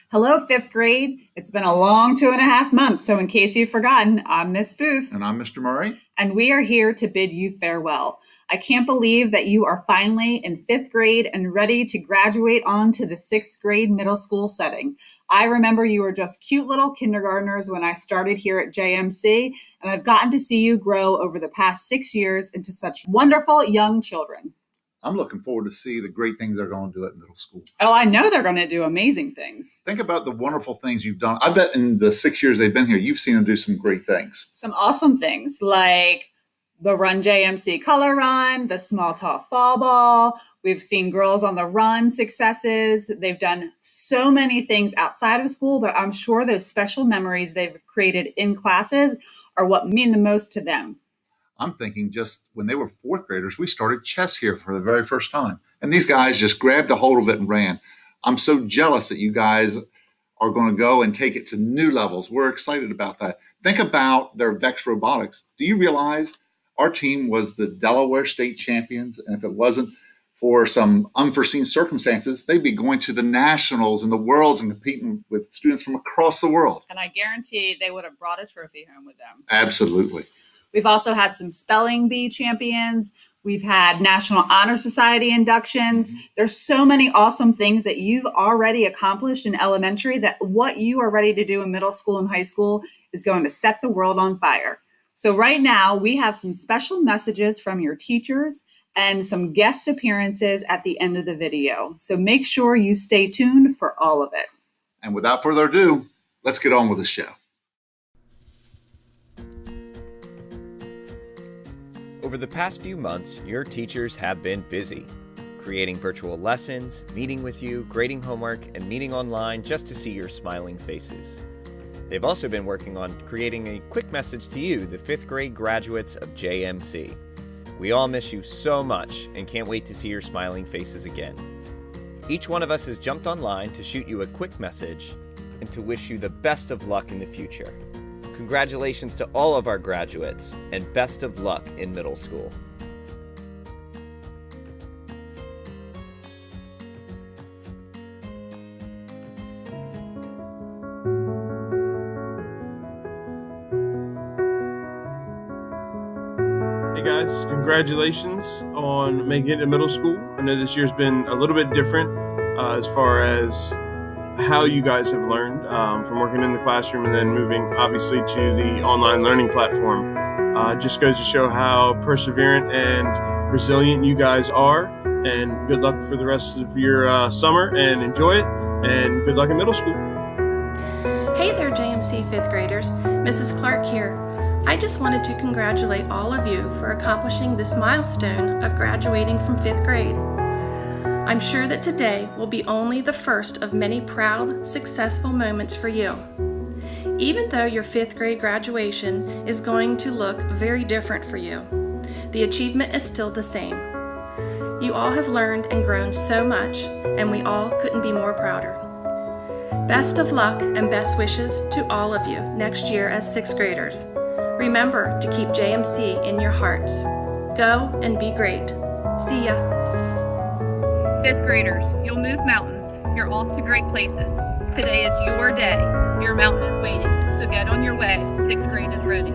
Hello, fifth grade. It's been a long 2.5 months. So in case you've forgotten, I'm Miss Booth. And I'm Mr. Murray. And we are here to bid you farewell. I can't believe that you are finally in fifth grade and ready to graduate on to the sixth grade middle school setting. I remember you were just cute little kindergartners when I started here at JMC, and I've gotten to see you grow over the past 6 years into such wonderful young children. I'm looking forward to see the great things they're going to do at middle school. Oh, I know they're going to do amazing things. Think about the wonderful things you've done. I bet in the 6 years they've been here, you've seen them do some great things. Some awesome things like the Run JMC Color Run, the Small Talk Fall Ball. We've seen Girls on the Run successes. They've done so many things outside of school, but I'm sure those special memories they've created in classes are what mean the most to them. I'm thinking just when they were fourth graders, we started chess here for the very first time. And these guys just grabbed a hold of it and ran. I'm so jealous that you guys are going to go and take it to new levels. We're excited about that. Think about their Vex Robotics. Do you realize our team was the Delaware State champions? And if it wasn't for some unforeseen circumstances, they'd be going to the nationals and the worlds and competing with students from across the world. And I guarantee they would have brought a trophy home with them. Absolutely. We've also had some spelling bee champions. We've had National Honor Society inductions. There's so many awesome things that you've already accomplished in elementary that what you are ready to do in middle school and high school is going to set the world on fire. So right now we have some special messages from your teachers and some guest appearances at the end of the video. So make sure you stay tuned for all of it. And without further ado, let's get on with the show. Over the past few months, your teachers have been busy, creating virtual lessons, meeting with you, grading homework, and meeting online just to see your smiling faces. They've also been working on creating a quick message to you, the fifth grade graduates of JMC. We all miss you so much and can't wait to see your smiling faces again. Each one of us has jumped online to shoot you a quick message and to wish you the best of luck in the future. Congratulations to all of our graduates, and best of luck in middle school. Hey guys, congratulations on making it to middle school. I know this year's been a little bit different as far as how you guys have learned from working in the classroom and then moving obviously to the online learning platform. Just goes to show how perseverant and resilient you guys are, and good luck for the rest of your summer, and enjoy it, and good luck in middle school. Hey there, JMC fifth graders. Mrs. Clark here. I just wanted to congratulate all of you for accomplishing this milestone of graduating from fifth grade. I'm sure that today will be only the first of many proud, successful moments for you. Even though your fifth grade graduation is going to look very different for you, the achievement is still the same. You all have learned and grown so much, and we all couldn't be more prouder. Best of luck and best wishes to all of you next year as sixth graders. Remember to keep JMC in your hearts. Go and be great. See ya. Fifth graders, you'll move mountains. You're off to great places. Today is your day. Your mountain is waiting. So get on your way. Sixth grade is ready.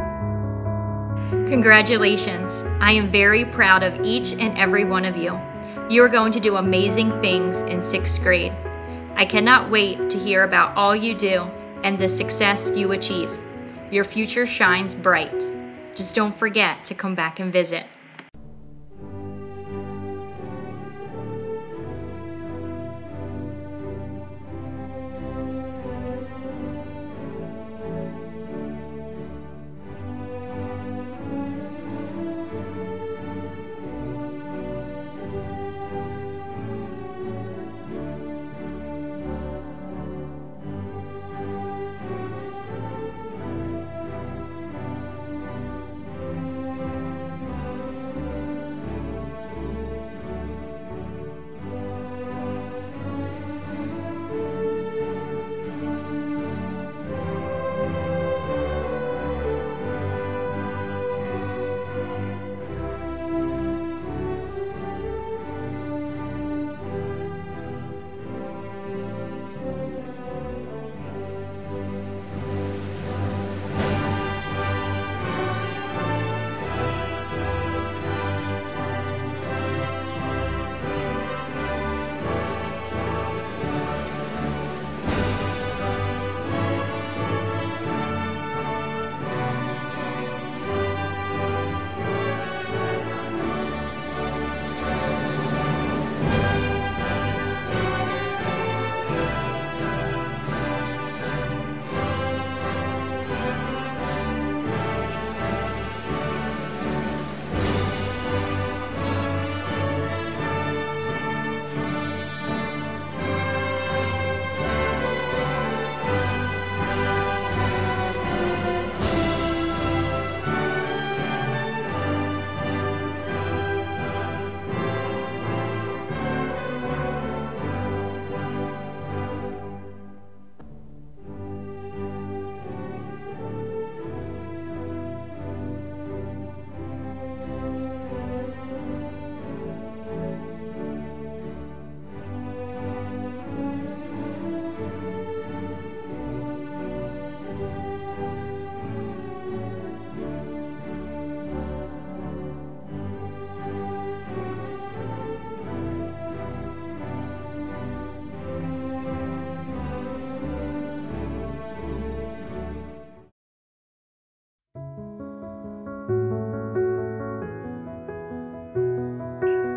Congratulations. I am very proud of each and every one of you. You are going to do amazing things in sixth grade. I cannot wait to hear about all you do and the success you achieve. Your future shines bright. Just don't forget to come back and visit.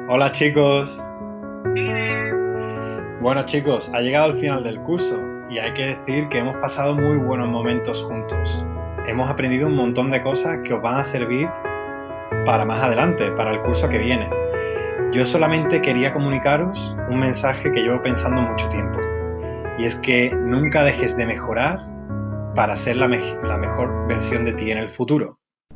Hola chicos. Hey there. Bueno chicos, ha llegado el final del curso y hay que decir que hemos pasado muy buenos momentos juntos. Hemos aprendido un montón de cosas que os van a servir para más adelante, para el curso que viene. Yo solamente quería comunicaros un mensaje que llevo pensando mucho tiempo. Y es que nunca dejes de mejorar para ser la mejor versión de ti en el futuro.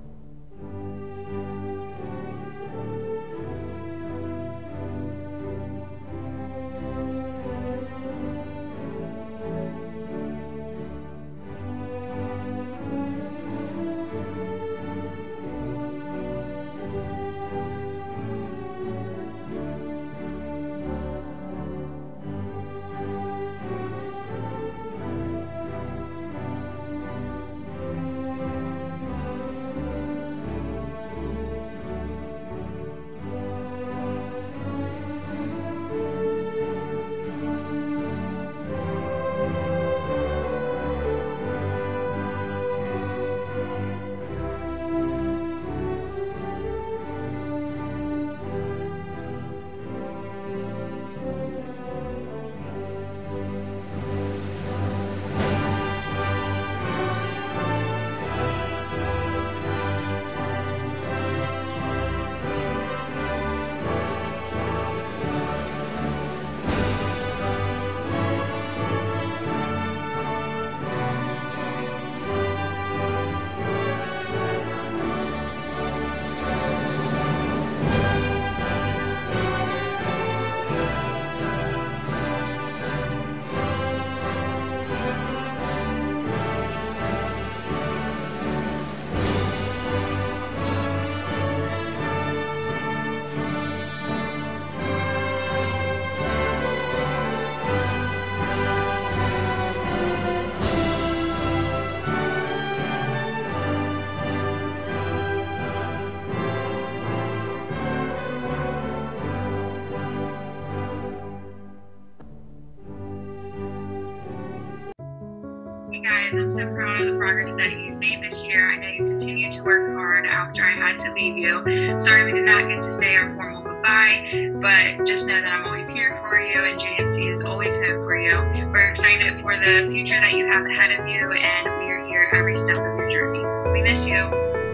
Hey guys, I'm so proud of the progress that you've made this year. I know you continue to work hard after I had to leave you. Sorry we did not get to say our formal goodbye, but just know that I'm always here for you and JMC is always home for you. We're excited for the future that you have ahead of you and we are here every step of your journey. We miss you.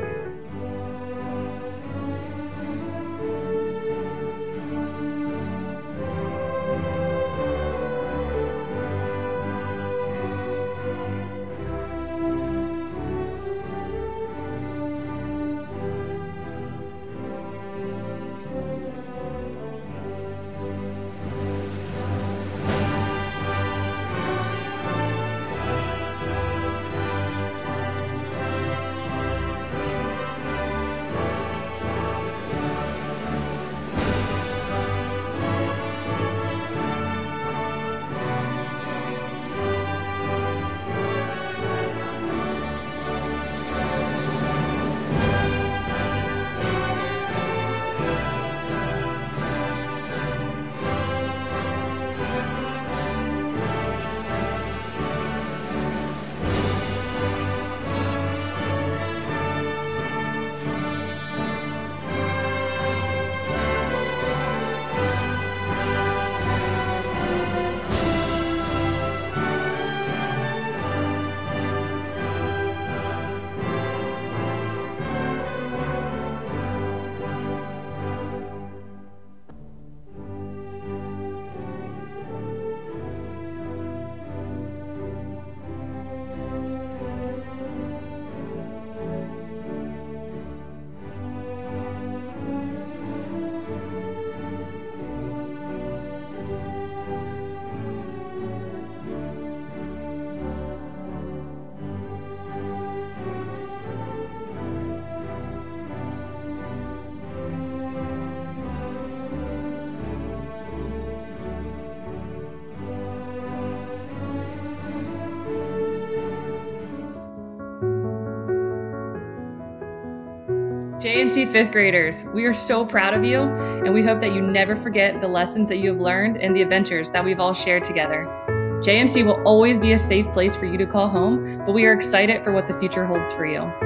JMC 5th graders, we are so proud of you, and we hope that you never forget the lessons that you have learned and the adventures that we've all shared together. JMC will always be a safe place for you to call home, but we are excited for what the future holds for you.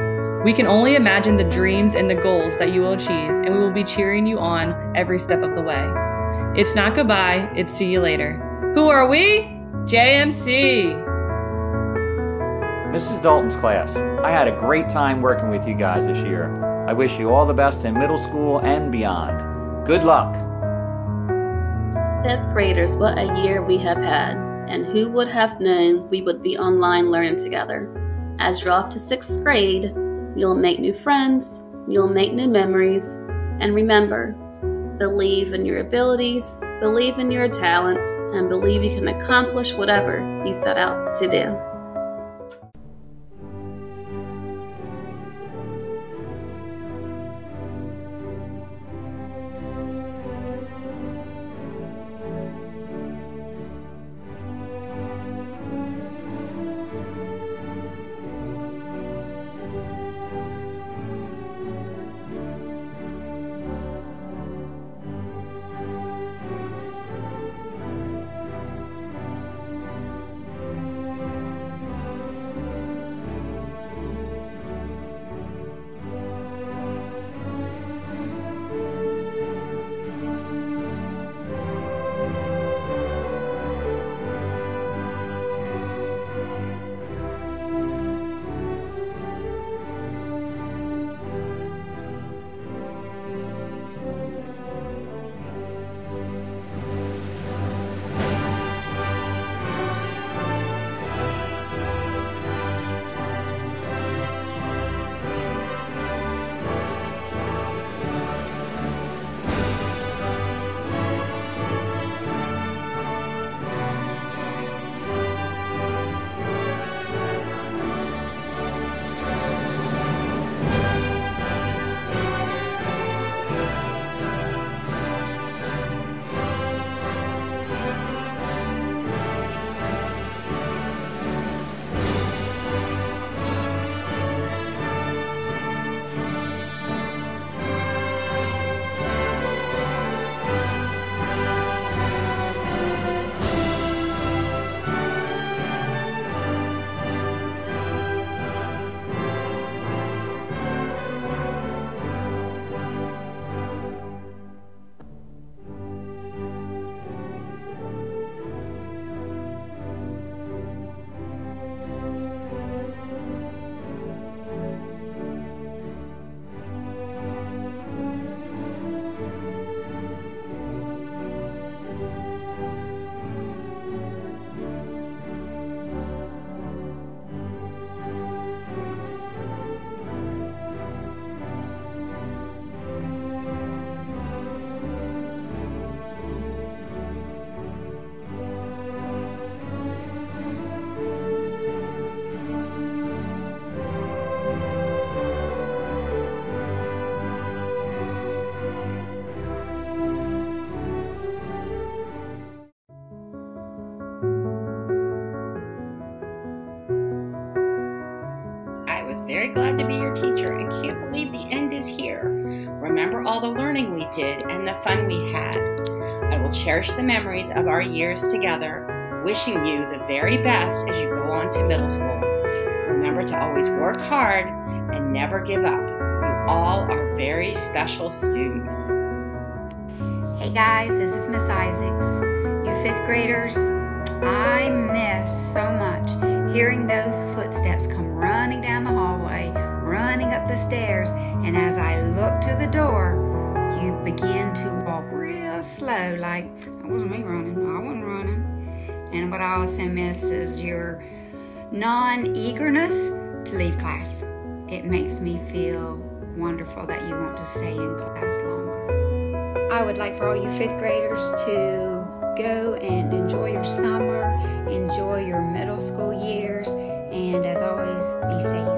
We can only imagine the dreams and the goals that you will achieve, and we will be cheering you on every step of the way. It's not goodbye, it's see you later. Who are we? JMC. Mrs. Dalton's class, I had a great time working with you guys this year. I wish you all the best in middle school and beyond. Good luck. Fifth graders, what a year we have had, and who would have known we would be online learning together. As you're off to 6th grade, you'll make new friends, you'll make new memories, and remember, believe in your abilities, believe in your talents, and believe you can accomplish whatever you set out to do. Very glad to be your teacher and can't believe the end is here. Remember all the learning we did and the fun we had. I will cherish the memories of our years together, wishing you the very best as you go on to middle school. Remember to always work hard and never give up. You all are very special students. Hey guys, this is Miss Isaacs. You 5th graders, I miss so much hearing those footsteps come running down the hallway, running up the stairs, and as I look to the door, you begin to walk real slow, like, that wasn't me running, I wasn't running. And what I also miss is your non-eagerness to leave class. It makes me feel wonderful that you want to stay in class longer. I would like for all you 5th graders to go and enjoy your summer, enjoy your middle school years, and as always, be safe.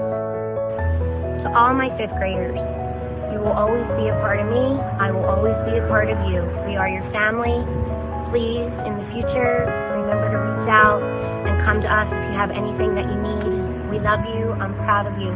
To all my 5th graders, you will always be a part of me. I will always be a part of you. We are your family. Please, in the future, remember to reach out and come to us if you have anything that you need. We love you. I'm proud of you.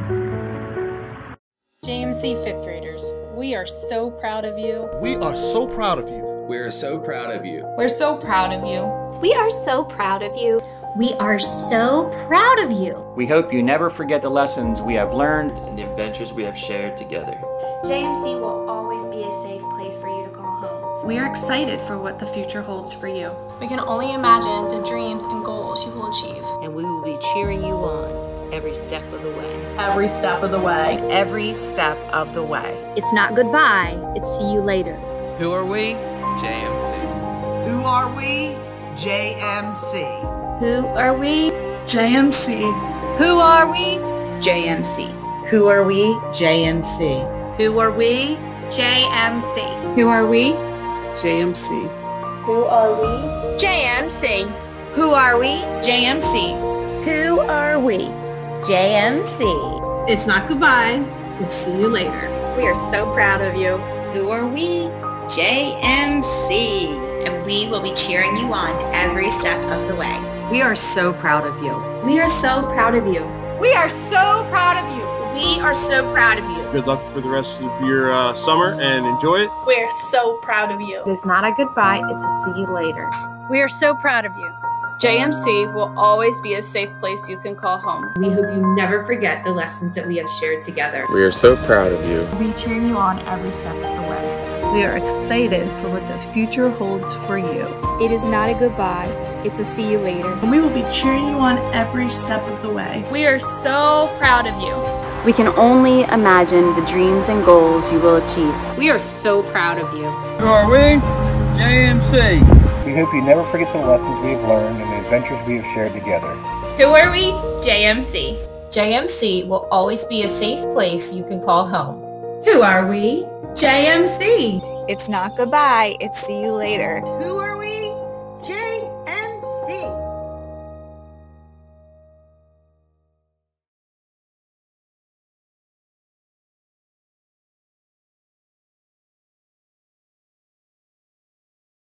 JMC 5th graders, we are so proud of you. We are so proud of you. We're so proud of you. We're so proud of you. We are so proud of you. We are so proud of you. We hope you never forget the lessons we have learned and the adventures we have shared together. JMC will always be a safe place for you to call home. We are excited for what the future holds for you. We can only imagine the dreams and goals you will achieve. And we will be cheering you on every step of the way. Every step of the way. Every step of the way. It's not goodbye, it's see you later. Who are we? JMC. Who are we? JMC. Who are we? JMC. Who are we? JMC. Who are we? JMC. Who are we? JMC. Who are we? JMC. Who are we? JMC. Who are we? JMC. Who are we? JMC. It's not goodbye, it's see you later. We are so proud of you. Who are we? JMC. And we will be cheering you on every step of the way. We are so proud of you. We are so proud of you. We are so proud of you. We are so proud of you. Good luck for the rest of your summer and enjoy it. We're so proud of you. It's not a goodbye, it's a see you later. We are so proud of you. JMC will always be a safe place you can call home. We hope you never forget the lessons that we have shared together. We are so proud of you. We'll be cheering you on every step of the way. We are excited for what the future holds for you. It is not a goodbye, it's a see you later. And we will be cheering you on every step of the way. We are so proud of you. We can only imagine the dreams and goals you will achieve. We are so proud of you. Who are we? JMC. We hope you never forget the lessons we have learned and the adventures we have shared together. Who are we? JMC. JMC will always be a safe place you can call home. Who are we? JMC. It's not goodbye, it's see you later. Who are